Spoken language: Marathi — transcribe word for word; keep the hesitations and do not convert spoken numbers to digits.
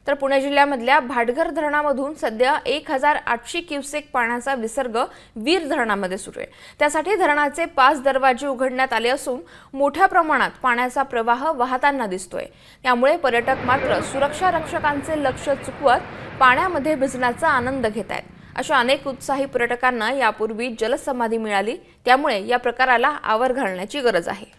तर पुणे जिल्ह्यामधल्या भाटघर धरणामधून सध्या एक हजार आठशे क्युसेक पाण्याचा विसर्ग वीर धरणामध्ये सुरू आहे। त्यासाठी धरणाचे पाच दरवाजे उघडण्यात आले असून मोठ्या प्रमाणात पाण्याचा प्रवाह वाहताना दिसतोय। त्यामुळे पर्यटक मात्र सुरक्षा रक्षकांचे लक्ष चुकवत पाण्यामध्ये भिजण्याचा आनंद घेत आहेत। अशा अनेक उत्साही पर्यटकांना यापूर्वी जलसमाधी मिळाली, त्यामुळे या प्रकाराला आवर घालण्याची गरज आहे।